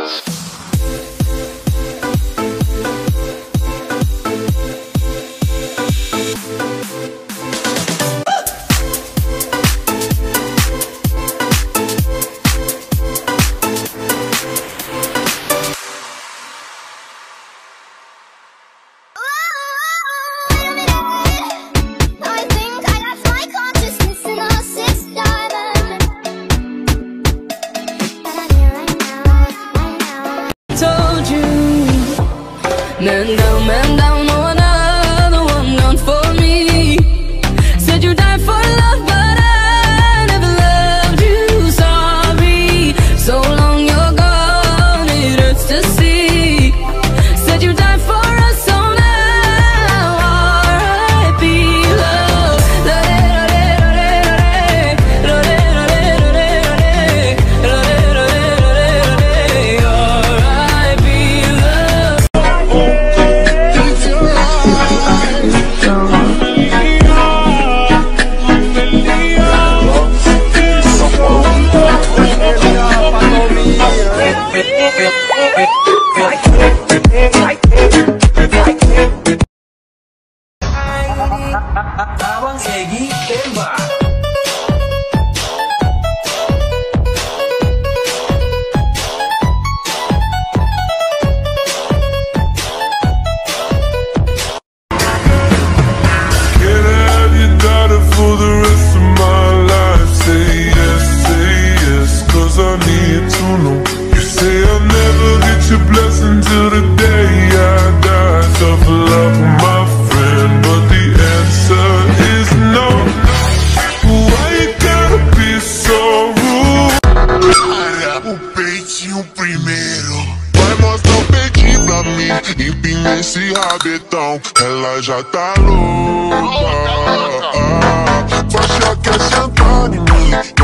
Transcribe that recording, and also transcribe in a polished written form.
Man down, no another one gone for me. Said you died for love, but I never loved you. Sorry, so long you're gone, it hurts to see. Said you died for us, so now R.I.P. love. Abang Egy tembak. For the rest of my life, say yes, cause I need to know. You say I'll never get your blessing till the day I die. Tough love, my friend, but the answer is no. Why you gotta be so rude? O peitinho primeiro. Vai mostrar o peitinho pra mim. Empina esse rabetão. Ela já tá louca. Faixa quer sentar em mim.